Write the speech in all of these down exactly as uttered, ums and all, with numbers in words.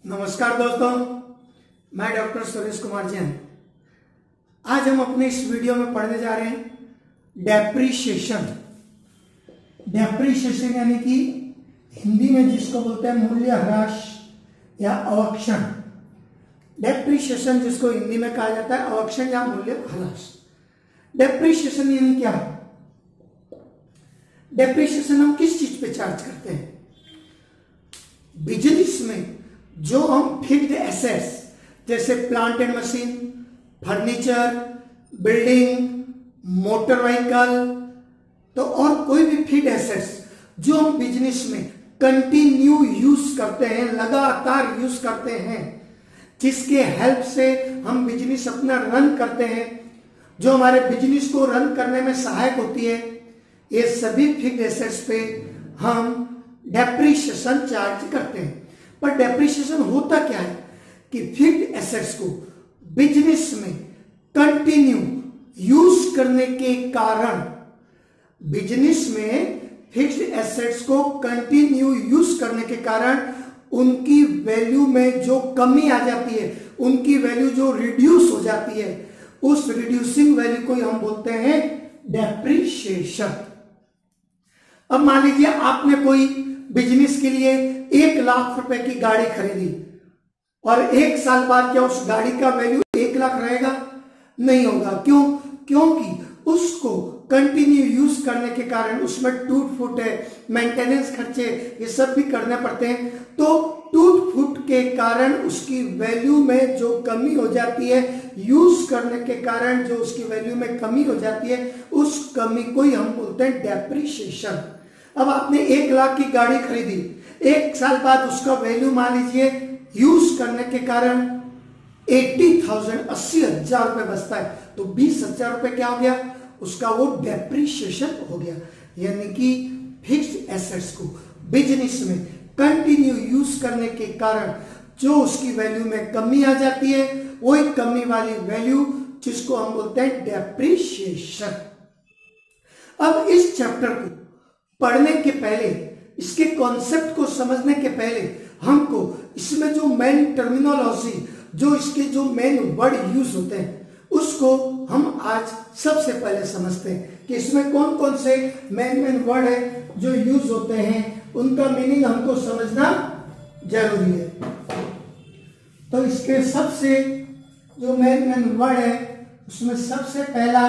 नमस्कार दोस्तों, मैं डॉक्टर सुरेश कुमार जैन। आज हम अपने इस वीडियो में पढ़ने जा रहे हैं डेप्रीशिएशन। डेप्रीशिएशन यानी कि हिंदी में जिसको बोलते हैं मूल्यह्रास या अवक्षण। डेप्रीशिएशन जिसको हिंदी में कहा जाता है अवक्षण या मूल्यह्रास। डेप्रीशिएशन यानी क्या? डेप्रीशिएशन हम किस चीज पे चार्ज करते हैं? बिजनेस में जो हम फिक्स्ड एसेट्स जैसे plant and machine, furniture, building, motor vehicle, तो और कोई भी फिक्स्ड एसेट्स जो हम बिजनेस में कंटिन्यू यूज करते हैं, लगातार यूज करते हैं, जिसके हेल्प से हम बिजनेस अपना रन करते हैं, जो हमारे बिजनेस को रन करने में सहायक होती है, ये सभी फिक्स्ड एसेट्स पे हम डेप्रीशिएशन चार्ज करते हैं। पर डेप्रीशिएशन होता क्या है कि फिक्स्ड एसेट्स को बिजनेस में कंटिन्यू यूज करने के कारण बिजनेस में फिक्स्ड एसेट्स को कंटिन्यू यूज करने के कारण उनकी वैल्यू में जो कमी आ जाती है, उनकी वैल्यू जो रिड्यूस हो जाती है, उस रिड्यूसिंग वैल्यू को हम बोलते हैं डेप्रीशिएशन। अब मान लीजिए आपने कोई बिजनेस के लिए एक लाख रुपए की गाड़ी खरीदी और एक साल बाद क्या उस गाड़ी का वैल्यू एक लाख रहेगा? नहीं होगा। क्यों? क्योंकि उसको कंटिन्यू यूज करने के कारण उसमें टूट फूट है, मेंटेनेंस खर्चे, ये सब भी करने पड़ते हैं। तो टूट फूट के कारण उसकी वैल्यू में जो कमी हो जाती है, यूज करने के कारण जो उसकी वैल्यू में कमी हो जाती है, उस कमी को ही हम बोलते हैं डेप्रीशिएशन। अब आपने एक लाख की गाड़ी खरीदी, एक साल बाद उसका वैल्यू मान लीजिए यूज करने के कारण अस्सी थाउजेंड अस्सी हजार रुपए बचता है, तो बीस हजार रुपए क्या हो गया? उसका वो डेप्रीशिएशन हो गया। यानी कि फिक्स्ड एसेट्स को बिजनेस में कंटिन्यू यूज करने के कारण जो उसकी वैल्यू में कमी आ जाती है, वही कमी वाली वैल्यू जिसको हम बोलते हैं डेप्रीशिएशन। अब इस चैप्टर को पढ़ने के पहले, इसके कॉन्सेप्ट को समझने के पहले हमको इसमें जो मेन टर्मिनोलॉजी, जो इसके जो मेन वर्ड यूज होते हैं, उसको हम आज सबसे पहले समझते हैं कि इसमें कौन कौन से मेन मेन वर्ड है जो यूज होते हैं, उनका मीनिंग हमको समझना जरूरी है। तो इसके सबसे जो मेन मेन वर्ड है उसमें सबसे पहला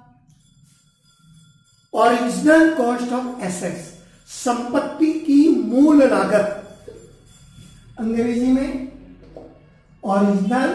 ओरिजिनल कॉस्ट ऑफ एसेट्स, संपत्ति की मूल लागत। अंग्रेजी में ओरिजिनल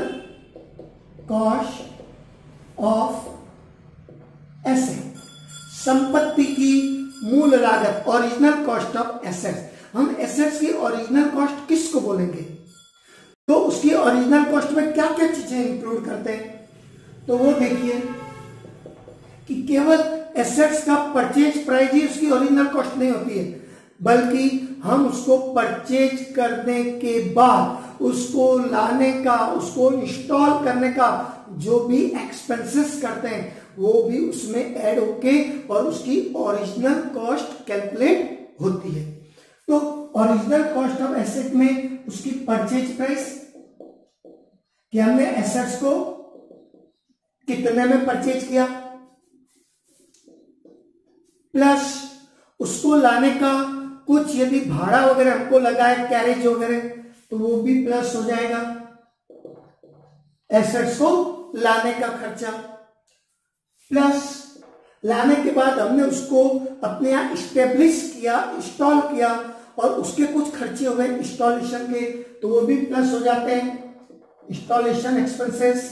कॉस्ट ऑफ एसेट, संपत्ति की मूल लागत, ओरिजिनल कॉस्ट ऑफ एसेट्स। हम एसेट्स की ओरिजिनल कॉस्ट किसको बोलेंगे? तो उसकी ओरिजिनल कॉस्ट में क्या क्या चीजें इंक्लूड करते हैं? तो वो देखिए कि केवल एसेट्स का परचेज प्राइस ही उसकी ओरिजिनल कॉस्ट नहीं होती है, बल्कि हम उसको परचेज करने के बाद उसको लाने का, उसको इंस्टॉल करने का जो भी एक्सपेंसेस करते हैं, वो भी उसमें ऐड होके और उसकी ओरिजिनल कॉस्ट कैलकुलेट होती है। तो ओरिजिनल कॉस्ट ऑफ एसेट में उसकी परचेज प्राइस, कि हमने एसेट्स को कितने में परचेज किया, प्लस उसको लाने का कुछ यदि भाड़ा वगैरह हमको लगा है, कैरेज वगैरह, तो वो भी प्लस हो जाएगा। एसेट्स को लाने का खर्चा, प्लस लाने के बाद हमने उसको अपने यहां स्टेब्लिश किया, इंस्टॉल किया, और उसके कुछ खर्चे हो गए इंस्टॉलेशन के, तो वो भी प्लस हो जाते हैं, इंस्टॉलेशन एक्सपेंसेस।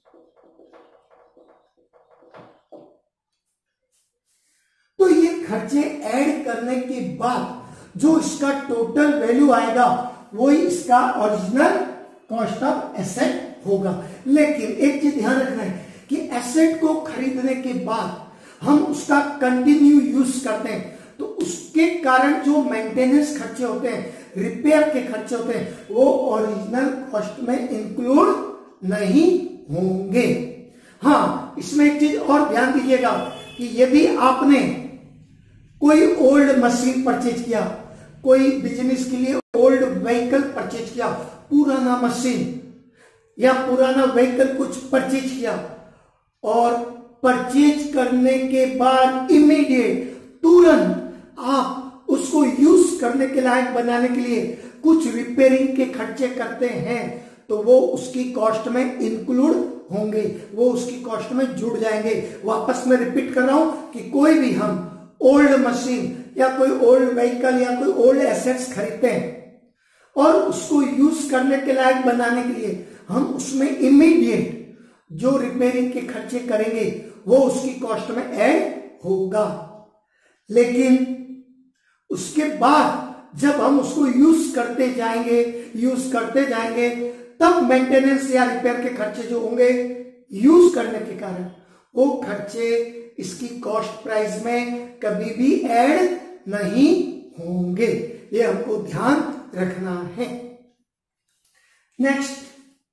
तो ये खर्चे ऐड करने के बाद जो इसका टोटल वैल्यू आएगा, वही इसका ओरिजिनल कॉस्ट ऑफ एसेट होगा। लेकिन एक चीज ध्यान रखना है कि एसेट को खरीदने के बाद हम उसका कंटिन्यू यूज करते हैं, तो उसके कारण जो मेंटेनेंस खर्चे होते हैं, रिपेयर के खर्चे होते हैं, वो ओरिजिनल कॉस्ट में इंक्लूड नहीं होंगे। हाँ, इसमें एक चीज और ध्यान दीजिएगा कि यदि आपने कोई ओल्ड मशीन परचेज किया, कोई बिजनेस के लिए ओल्ड व्हीकल परचेज किया, पुराना मशीन या पुराना व्हीकल कुछ परचेज किया और परचेज करने के बाद इमीडिएट तुरंत आप उसको यूज करने के लायक बनाने के लिए कुछ रिपेयरिंग के खर्चे करते हैं तो वो उसकी कॉस्ट में इंक्लूड होंगे, वो उसकी कॉस्ट में जुड़ जाएंगे। वापस मैं रिपीट कर रहा हूं कि कोई भी हम ओल्ड मशीन या कोई ओल्ड व्हीकल या कोई ओल्ड एसेट्स खरीदते हैं और उसको यूज करने के लायक बनाने के लिए हम उसमें इमीडिएट जो रिपेयरिंग के खर्चे करेंगे वो उसकी कॉस्ट में ऐड होगा। लेकिन उसके बाद जब हम उसको यूज करते जाएंगे यूज करते जाएंगे तब मेंटेनेंस या रिपेयर के खर्चे जो होंगे यूज करने के कारण वो खर्चे इसकी कॉस्ट प्राइस में कभी भी ऐड नहीं होंगे। ये हमको ध्यान रखना है। Next,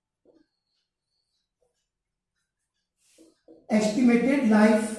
estimated life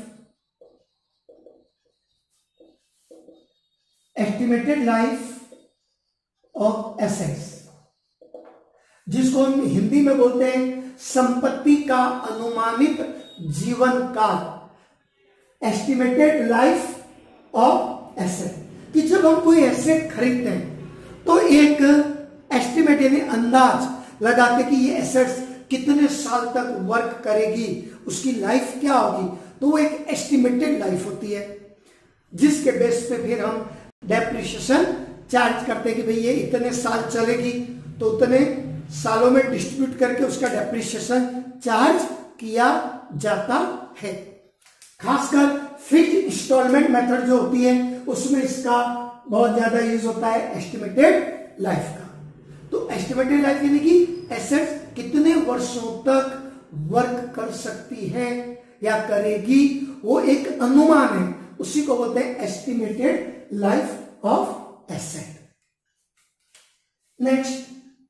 estimated life of assets, जिसको हम हिंदी में बोलते हैं संपत्ति का अनुमानित जीवन काल। एस्टिमेटेड लाइफ ऑफ एसेट कि जब हम कोई एसेट खरीदते हैं तो एक एस्टिमेट यानी अंदाज लगाते कि ये एसेट्स कितने साल तक वर्क करेगी, उसकी लाइफ क्या होगी, तो वो एक एस्टिमेटेड लाइफ होती है जिसके बेस पे फिर हम डेप्रिसिएशन चार्ज करते हैं कि भाई ये इतने साल चलेगी तो उतने सालों में डिस्ट्रीब्यूट करके उसका डेप्रिसिएशन चार्ज किया जाता है। खासकर फिक्स्ड इंस्टॉलमेंट मेथड जो होती है उसमें इसका बहुत ज्यादा यूज होता है एस्टिमेटेड लाइफ का। तो एस्टिमेटेड लाइफ यानी कि एसेट्स कितने वर्षों तक वर्क कर सकती है या करेगी, वो एक अनुमान है, उसी को बोलते हैं estimated life of asset. Next,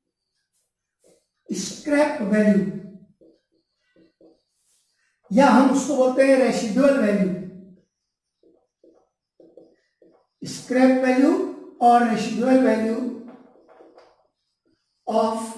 scrap value या हम उसको बोलते हैं रेसिडुअल वैल्यू। स्क्रैप वैल्यू और रेसिडुअल वैल्यू ऑफ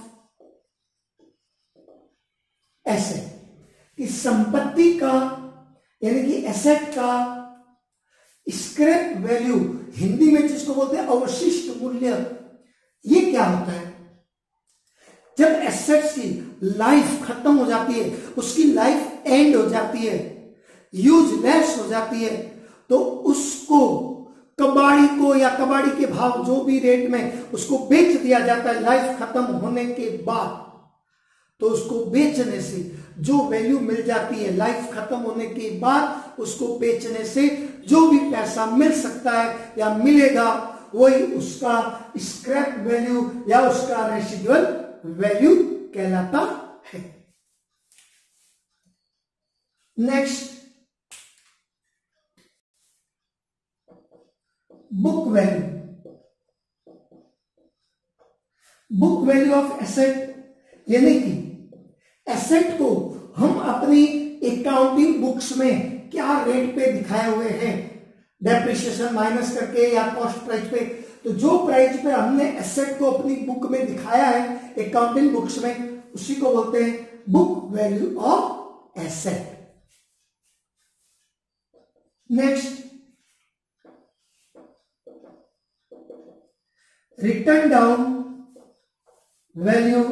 एसेट, इस संपत्ति का यानी कि एसेट का स्क्रैप वैल्यू, हिंदी में जिसको बोलते हैं अवशिष्ट मूल्य, ये क्या होता है? जब एसेट्स की लाइफ खत्म हो जाती है, उसकी लाइफ एंड हो जाती है, यूजलेस हो जाती है, तो उसको कबाड़ी को या कबाड़ी के भाव जो भी रेट में उसको बेच दिया जाता है लाइफ खत्म होने के बाद। तो उसको बेचने से जो वैल्यू मिल जाती है लाइफ खत्म होने के बाद, उसको बेचने से जो भी पैसा मिल सकता है या मिलेगा वही उसका स्क्रैप वैल्यू या उसका रेसिडुअल वैल्यू कहलाता है। Next, book value. Book value of asset यानी कि एसेट को हम अपनी अकाउंटिंग बुक्स में क्या रेट पे दिखाए हुए हैं, डेप्रिसिएशन माइनस करके या कॉस्ट प्राइस पे, तो जो प्राइस पे हमने एसेट को अपनी बुक में दिखाया है अकाउंटिंग बुक्स में, उसी को बोलते हैं book value of asset. Next, written down value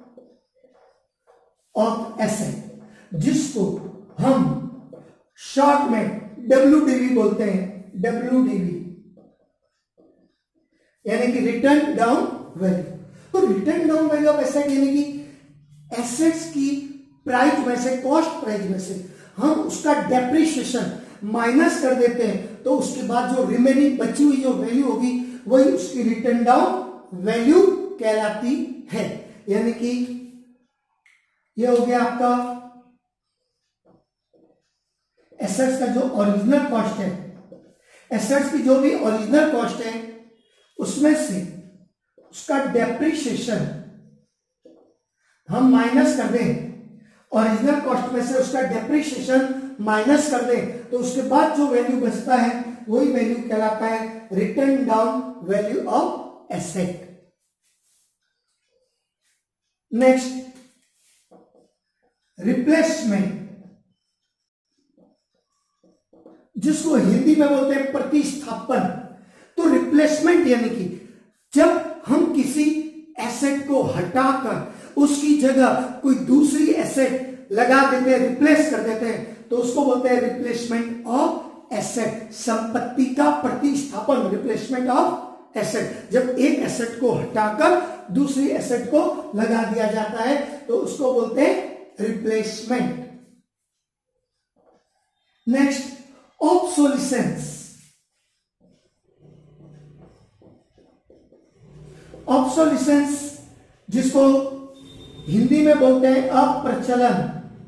of asset, जिसको हम शॉर्ट में डब्ल्यू डी वी बोलते हैं, डब्ल्यू डी वी यानी कि रिटर्न डाउन वैल्यू। तो written down value of asset यानी कि एसेट्स की प्राइस में से, कॉस्ट प्राइस में से हम उसका डेप्रिसिएशन माइनस कर देते हैं, तो उसके बाद जो रिमेनिंग बची हुई जो वैल्यू होगी वही उसकी रिटर्न डाउन वैल्यू कहलाती है। यानी कि ये हो गया आपका एसेट्स का जो ओरिजिनल कॉस्ट है, एसेट्स की जो भी ओरिजिनल कॉस्ट है उसमें से उसका डेप्रिसिएशन हम माइनस कर दें, ओरिजिनल कॉस्ट में से उसका डेप्रिसिएशन माइनस कर दें, तो उसके बाद जो वैल्यू बचता है वही वैल्यू कहलाता है written down value of asset. Next replacement, जिसको हिंदी में बोलते हैं प्रतिस्थापन। तो रिप्लेसमेंट यानी कि जब हम किसी एसेट को हटाकर उसकी जगह कोई दूसरी एसेट लगा देते हैं, रिप्लेस कर देते हैं, तो उसको बोलते हैं रिप्लेसमेंट ऑफ एसेट, संपत्ति का प्रतिस्थापन, रिप्लेसमेंट ऑफ एसेट। जब एक एसेट को हटाकर दूसरी एसेट को लगा दिया जाता है तो उसको बोलते हैं रिप्लेसमेंट। Next obsolescence. ऑब्सोलिसेंस जिसको हिंदी में बोलते हैं अप्रचलन।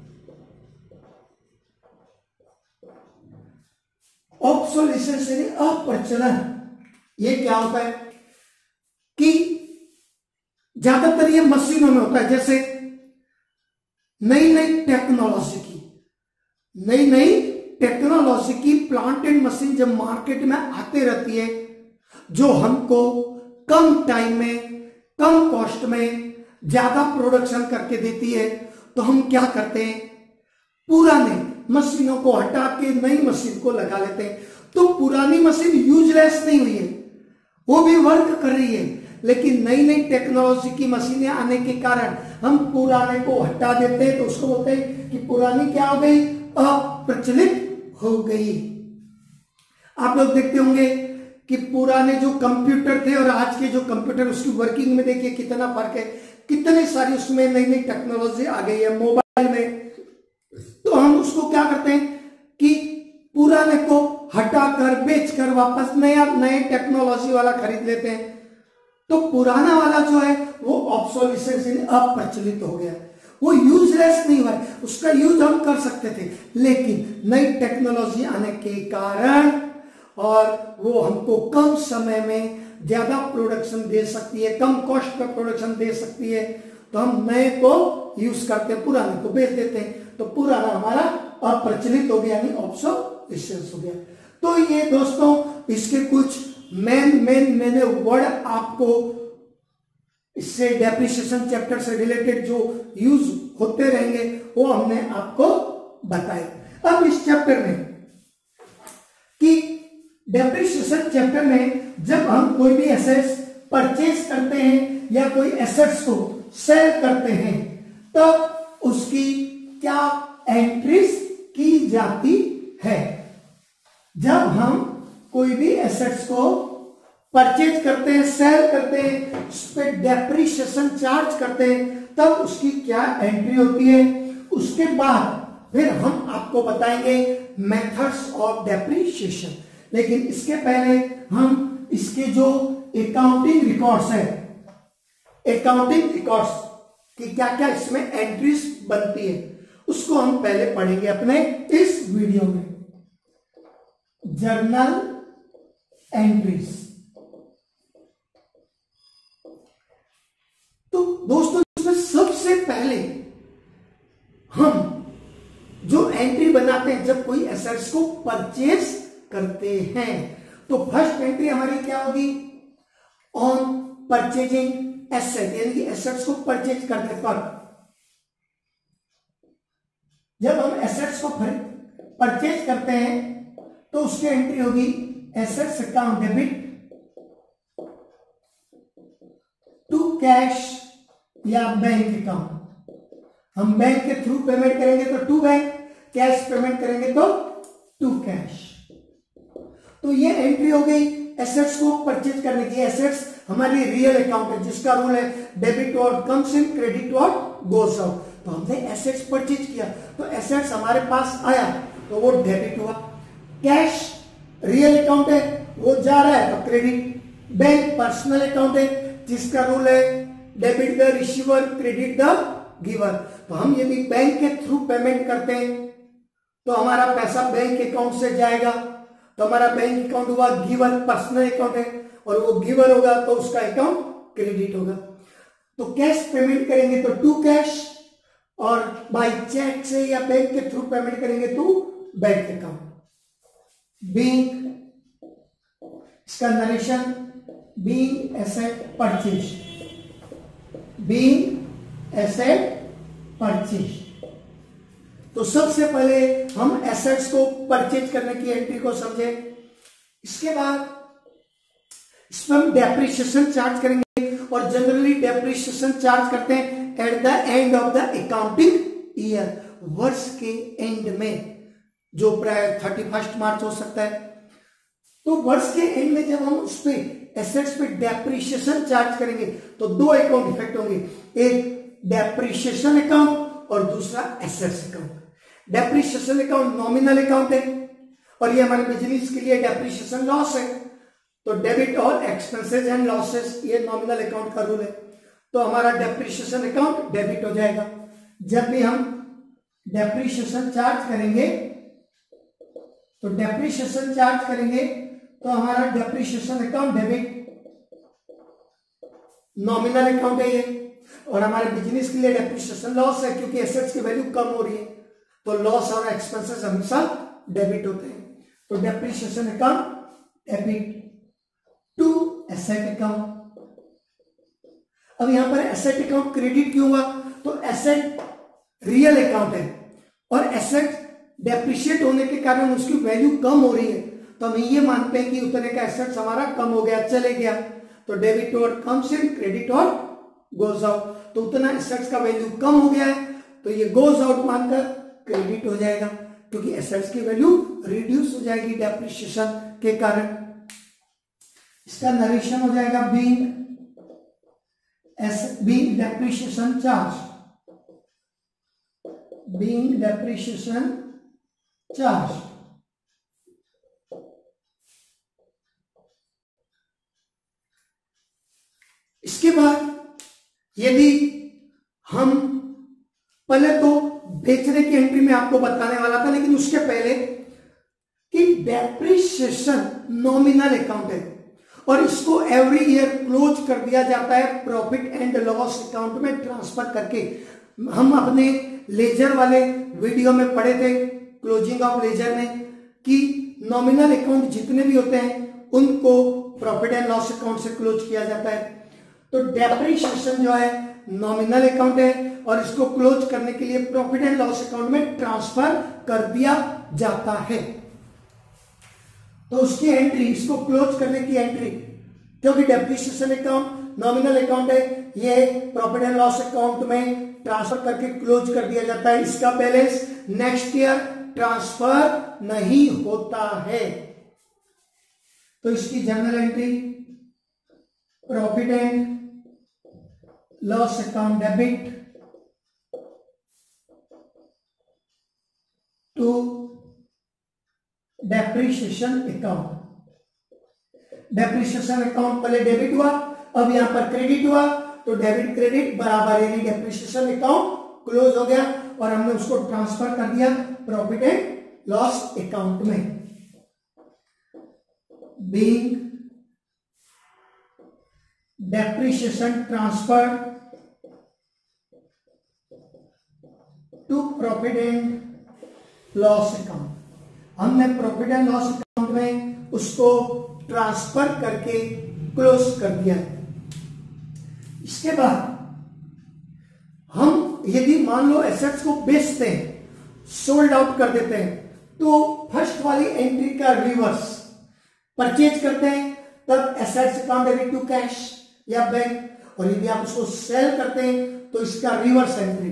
ऑब्सोलिसेंस यानी अप्रचलन। ये क्या होता है कि ज्यादातर ये मशीनों में होता है, जैसे नई नई टेक्नोलॉजी की नई नई टेक्नोलॉजी की प्लांट एंड मशीन जब मार्केट में आते रहती है, जो हमको कम टाइम में कम कॉस्ट में ज्यादा प्रोडक्शन करके देती है, तो हम क्या करते हैं, पुराने मशीनों को हटा के नई मशीन को लगा लेते हैं। तो पुरानी मशीन यूजलेस नहीं हुई है, वो भी वर्क कर रही है, लेकिन नई नई टेक्नोलॉजी की मशीनें आने के कारण हम पुराने को हटा देते हैं, तो उसको बोलते हैं कि पुरानी क्या हो गई, अप्रचलित हो गई। आप लोग देखते होंगे कि पुराने जो कंप्यूटर थे और आज के जो कंप्यूटर, उसकी वर्किंग में देखिए कितना फर्क है, कितनी सारी उसमें नई नई टेक्नोलॉजी आ गई है मोबाइल में। तो हम उसको क्या करते हैं कि पुराने को हटाकर बेचकर वापस नया नए टेक्नोलॉजी वाला खरीद लेते हैं। तो पुराना वाला जो है वो ऑब्सोलिसेंस यानी अप्रचलित हो गया, वो यूजलेस नहीं हुआ, उसका यूज हम कर सकते थे, लेकिन नई टेक्नोलॉजी आने के कारण और वो हमको कम समय में ज्यादा प्रोडक्शन दे सकती है, कम कॉस्ट पर प्रोडक्शन दे सकती है, तो हम नए को यूज करते हैं, पुराने को बेच देते हैं। तो पुराना हमारा अप्रचलित हो गया यानी ऑब्सोलिसेंस हो गया। तो ये दोस्तों इसके कुछ मेन मेन मैंने वर्ड आपको इससे डेप्रिसिएशन चैप्टर से रिलेटेड जो यूज होते रहेंगे वो हमने आपको बताए। अब इस चैप्टर में कि डेप्रिसिएशन चैप्टर में जब हम कोई भी एसेट्स परचेज करते हैं या कोई एसेट्स को सेल करते हैं, तब उसकी क्या एंट्रीज की जाती है। जब हम कोई भी एसेट्स को परचेज करते हैं, सेल करते हैं, उस पर डेप्रिसिएशन चार्ज करते हैं, तब उसकी क्या एंट्री होती है। उसके बाद फिर हम आपको बताएंगे मेथड्स ऑफ डेप्रिसिएशन। लेकिन इसके पहले हम इसके जो अकाउंटिंग रिकॉर्ड्स है, अकाउंटिंग रिकॉर्ड्स कि क्या क्या इसमें एंट्रीज बनती है, उसको हम पहले पढ़ेंगे अपने इस वीडियो में। Journal entries. तो दोस्तों इसमें सबसे पहले हम जो एंट्री बनाते हैं जब कोई एसेट्स को परचेज करते हैं, तो फर्स्ट एंट्री हमारी क्या होगी, ऑन परचेजिंग एसेट, यानी कि एसेट्स को परचेज करने पर। जब हम एसेट्स को परचेज करते हैं तो उसकी एंट्री होगी assets account debit to cash या बैंक अकाउंट। हम बैंक के थ्रू पेमेंट करेंगे तो टू बैंक, कैश पेमेंट करेंगे तो टू कैश। तो ये एंट्री हो गई एसेट्स को परचेज करने की। एसेट्स हमारी रियल अकाउंट है जिसका रूल है debit what comes in, credit what goes out. तो हमने एसेट्स परचेज किया तो एसेट्स हमारे पास आया तो वो डेबिट हुआ। कैश रियल अकाउंट है वो जा रहा है तो क्रेडिट। बैंक पर्सनल अकाउंट है जिसका रूल है debit the receiver, credit the giver. तो हम यदि बैंक के थ्रू पेमेंट करते हैं तो हमारा पैसा बैंक अकाउंट से जाएगा, तो हमारा बैंक अकाउंट हुआ गिवर, पर्सनल अकाउंट है, और वो गिवर होगा तो उसका अकाउंट क्रेडिट होगा। तो कैश पेमेंट करेंगे तो टू कैश, और बाय चेक से या बैंक के थ्रू पेमेंट करेंगे तो बैंक अकाउंट। बीइंग, इसका narration being asset purchase, being asset purchase. तो सबसे पहले हम एसेट्स को परचेज करने की एंट्री को समझे। इसके बाद इसमें हम डेप्रिसिएशन चार्ज करेंगे और जनरली डेप्रिसिएशन चार्ज करते हैं at the end of the accounting year, वर्ष के एंड में, जो प्राय थर्टी फर्स्ट मार्च हो सकता है। तो वर्ष के एंड में जब हम उस पे एसेट्स पे डेप्रिसिएशन चार्ज करेंगे तो दो अकाउंट इफेक्ट होंगे, एक डेप्रिसिएशन अकाउंट और दूसरा assets account. Depreciation account nominal account है और ये हमारे बिजनेस के लिए डेप्रिसिएशन लॉस है, तो debit all expenses and losses, ये नॉमिनल अकाउंट का रूल है। तो हमारा डेप्रिसिएशन अकाउंट डेबिट हो जाएगा। जब भी हम डेप्रिसिएशन चार्ज करेंगे तो डेप्रिसिएशन चार्ज करेंगे तो हमारा depreciation account debit, nominal account है ये, और हमारे बिजनेस के लिए डेप्रिसिएशन लॉस है क्योंकि एसेट्स की वैल्यू कम हो रही है, तो लॉस और एक्सपेंसेस हमेशा डेबिट होते हैं। तो depreciation account debit to asset account. अब यहां पर एसेट अकाउंट क्रेडिट क्यों हुआ? तो एसेट रियल अकाउंट है और एसेट डेप्रिशिएट होने के कारण उसकी वैल्यू कम हो रही है, तो हम ये मानते हैं कि उतने का एसेट्स हमारा कम हो गया, चले गया। तो डेबिट और कम्स इन, क्रेडिट और गोज आउट। तो उतना एसेट्स का वैल्यू कम हो गया है तो ये गोज आउट मानकर क्रेडिट हो जाएगा क्योंकि एसेट्स की वैल्यू रिड्यूस हो जाएगी डेप्रिसिएशन के कारण। इसका नरेशन हो जाएगा being as being depreciation charge, being depreciation charge. इसके बाद यदि हम पहले तो बेचने की एंट्री में आपको बताने वाला था, लेकिन उसके पहले कि डेप्रिसिएशन नॉमिनल अकाउंट है और इसको एवरी ईयर क्लोज कर दिया जाता है प्रॉफिट एंड लॉस अकाउंट में ट्रांसफर करके। हम अपने लेजर वाले वीडियो में पढ़े थे, क्लोजिंग ऑफ लेजर में, कि नॉमिनल अकाउंट जितने भी होते हैं उनको प्रॉफिट एंड लॉस अकाउंट से क्लोज किया जाता है। तो डेप्रिसिएशन जो है नॉमिनल अकाउंट है और इसको क्लोज करने के लिए प्रॉफिट एंड लॉस अकाउंट में ट्रांसफर कर दिया जाता है। तो उसकी एंट्री, इसको क्लोज करने की एंट्री, क्योंकि डेप्रिसिएशन अकाउंट नॉमिनल अकाउंट है, ये प्रॉफिट एंड लॉस अकाउंट में ट्रांसफर करके क्लोज कर दिया जाता है। इसका बैलेंस नेक्स्ट ईयर ट्रांसफर नहीं होता है। तो इसकी journal entry profit and loss account debit to depreciation account. Depreciation account पहले डेबिट हुआ, अब यहां पर क्रेडिट हुआ, तो डेबिट क्रेडिट बराबर, यानी डेप्रिसिएशन अकाउंट क्लोज हो गया और हमने उसको ट्रांसफर कर दिया प्रॉफिट एंड लॉस अकाउंट में। Being depreciation transfer to profit and loss account, हमने प्रॉफिट एंड लॉस अकाउंट में उसको ट्रांसफर करके क्लोज कर दिया है। इसके बाद हम यदि मान लो एसेट्स को बेचते हैं, सोल्ड आउट कर देते हैं, तो फर्स्ट वाली एंट्री का रिवर्स, परचेज करते हैं तब assets account debit to cash या बैंक, और यदि आप उसको सेल करते हैं तो इसका रिवर्स एंट्री,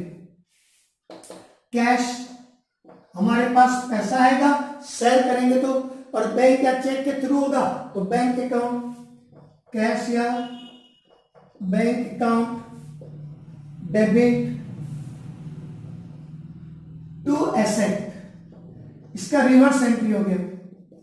कैश हमारे पास पैसा आएगा, सेल करेंगे तो, और बैंक या चेक के थ्रू होगा तो बैंक अकाउंट, कैश या bank account debit to asset, इसका रिवर्स एंट्री हो गया,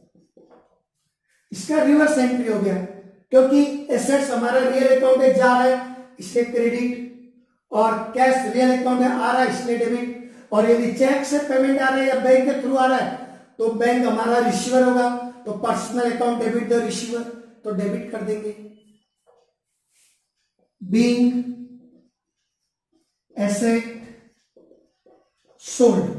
इसका रिवर्स एंट्री हो गया क्योंकि एसेट्स हमारा रियल अकाउंट में जा रहा है इसलिए क्रेडिट, और कैश रियल अकाउंट में आ रहा है इसलिए डेबिट, और यदि चेक से पेमेंट आ रहा है या बैंक के थ्रू आ रहा है तो बैंक हमारा रिसीवर होगा, तो personal account debit the receiver, तो डेबिट कर देंगे। बीइंग एसेट सोल्ड,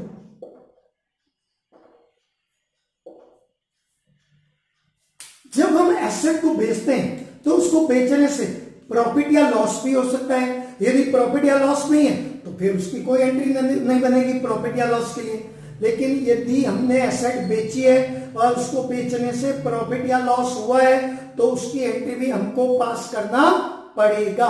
जब हम एसेट को बेचते हैं तो उसको बेचने से प्रॉफिट या लॉस भी हो सकता है, यदि प्रॉफिट या लॉस नहीं है तो फिर उसकी कोई एंट्री नहीं बनेगी प्रॉफिट या लॉस के लिए। लेकिन यदि हमने एसेट बेची है और उसको बेचने से प्रॉफिट या लॉस हुआ है तो उसकी एंट्री भी हमको पास करना पड़ेगा।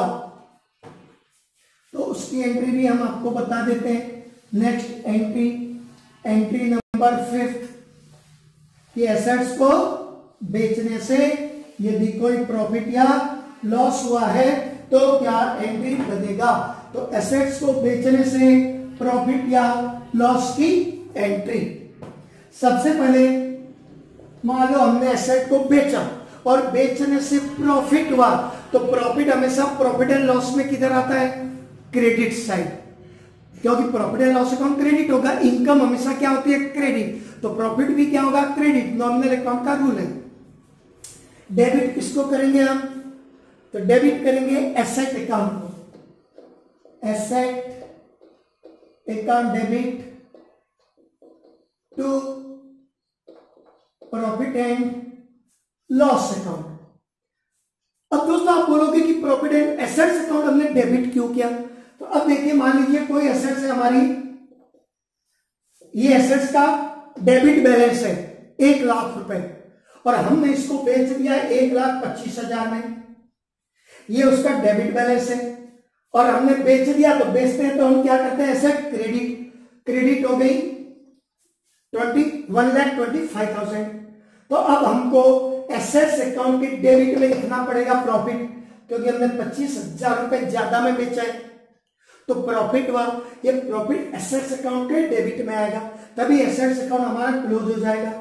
तो उसकी एंट्री भी हम आपको बता देते हैं। Next entry, entry number fifth कि एसेट्स को बेचने से यदि कोई प्रॉफिट या लॉस हुआ है तो क्या एंट्री बनेगा। तो एसेट्स को बेचने से प्रॉफिट या लॉस की एंट्री। सबसे पहले मान लो हमने एसेट को बेचा और बेचने से प्रॉफिट हुआ, तो प्रॉफिट हमेशा प्रॉफिट एंड लॉस में किधर आता है, क्रेडिट साइड, क्योंकि profit and loss account credit होगा। इनकम हमेशा क्या होती है, क्रेडिट, तो प्रॉफिट भी क्या होगा, क्रेडिट। नॉमिनल अकाउंट का रूल है। डेबिट किसको करेंगे हम, तो डेबिट करेंगे एसेट अकाउंट को, asset account debit to profit and loss account. अब दोस्तों आप बोलोगे कि प्रॉफिट एंड एसेट्स अकाउंट हमने डेबिट क्यों किया, तो अब देखिए मान लीजिए कोई एसेट्स है हमारी, ये एसेट्स का डेबिट बैलेंस है एक लाख रुपए और हमने इसको बेच दिया एक लाख पच्चीस हजार में, ये उसका डेबिट बैलेंस है और हमने बेच दिया। तो बेचते हैं तो हम क्या करते हैं, एसेट क्रेडिट, क्रेडिट हो गई twenty one lakh twenty five thousand. तो अब हमको एसेट्स अकाउंट के डेबिट में लिखना पड़ेगा प्रॉफिट, क्योंकि हमने पच्चीस हजार रुपए ज्यादा में बेचा है तो प्रॉफिट हुआ। ये प्रॉफिट एसेट्स अकाउंट के डेबिट में आएगा, तभी एसेट्स अकाउंट हमारा क्लोज हो जाएगा।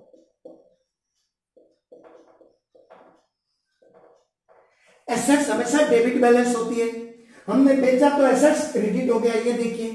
एसेट्स हमेशा डेबिट बैलेंस होती है, हमने बेचा तो एसेट्स क्रेडिट हो गया। ये देखिए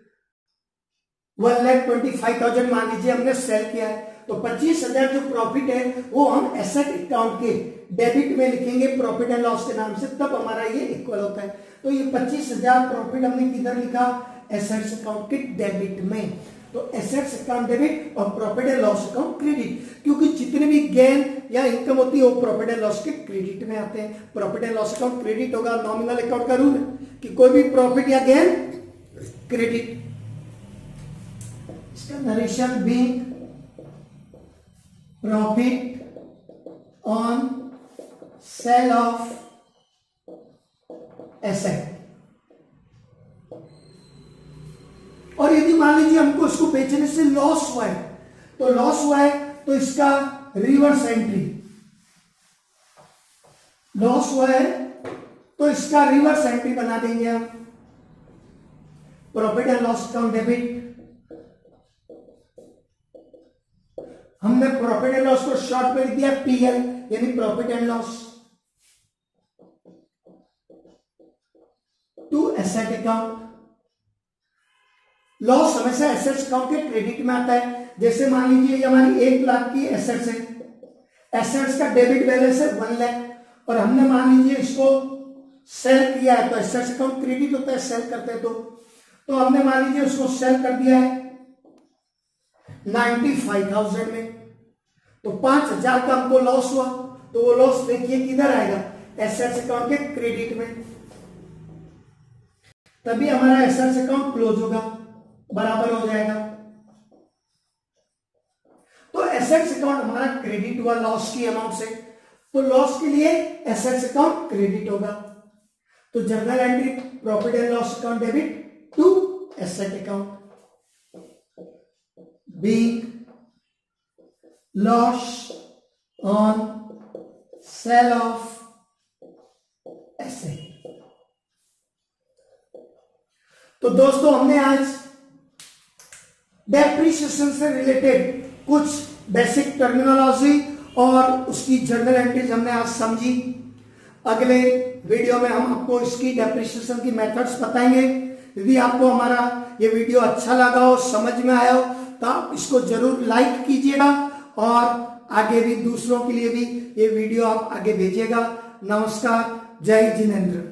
one lakh twenty five thousand मान लीजिए हमने सेल किया है, तो पच्चीस हजार जो प्रॉफिट है वो हम एसेट अकाउंट के डेबिट में लिखेंगे प्रॉफिट एंड लॉस के नाम से, तब हमारा ये इक्वल होता है। तो ये पच्चीस हजार प्रॉफिट हमने किधर लिखा, एसेट्स अकाउंट के डेबिट में। तो एसेट्स अकाउंट डेबिट और profit and loss account credit, क्योंकि जितने भी गेन या इनकम होती है वो प्रॉफिट एंड लॉस के क्रेडिट में आते हैं। Profit and loss account credit होगा, नॉमिनल अकाउंट का रूल है कि कोई भी प्रॉफिट या गेन क्रेडिट। इसका नरेशन भी profit on sale of asset. और यदि मान लीजिए हमको इसको बेचने से लॉस हुआ है, तो लॉस हुआ है तो इसका रिवर्स एंट्री, लॉस हुआ है तो इसका रिवर्स एंट्री बना देंगे हम, profit and loss account debit. हमने प्रॉफिट एंड लॉस को शॉर्ट में लिख दिया पीएल, यानी profit and loss to asset account. Loss हमेशा एसेट्स अकाउंट के क्रेडिट में आता है। जैसे मान लीजिए ये हमारी एक लाख की एसेट्स है, एसेट्स का डेबिट बैलेंस है वन लाख और हमने मान लीजिए इसको सेल किया है, तो एसेट्स अकाउंट क्रेडिट होता है सेल करते हैं तो तो हमने मान लीजिए उसको सेल कर दिया है नाइन्टी फाइव थाउजेंड में, तो पांच हजार का हमको लॉस हुआ, तो वो लॉस देखिए किधर आएगा, एसेट्स अकाउंट के क्रेडिट में, तभी हमारा एसेट्स अकाउंट क्लोज होगा, बराबर हो जाएगा। तो एसेट्स अकाउंट हमारा क्रेडिट हुआ लॉस की अमाउंट से, तो लॉस के लिए एसेट्स अकाउंट क्रेडिट होगा। तो journal entry profit and loss account debit to asset account, being loss on sale of asset। तो दोस्तों हमने आज डेप्रिसिएशन से रिलेटेड कुछ बेसिक टर्मिनोलॉजी और उसकी जर्नल एंट्रीज हमने आज समझी। अगले वीडियो में हम आपको इसकी डेप्रिसिएशन की मेथड्स बताएंगे। यदि आपको हमारा ये वीडियो अच्छा लगा हो, समझ में आया हो, तो आप इसको जरूर लाइक कीजिएगा और आगे भी दूसरों के लिए भी ये वीडियो आप आगे भेजिएगा। नमस्कार, जय जिनेंद्र।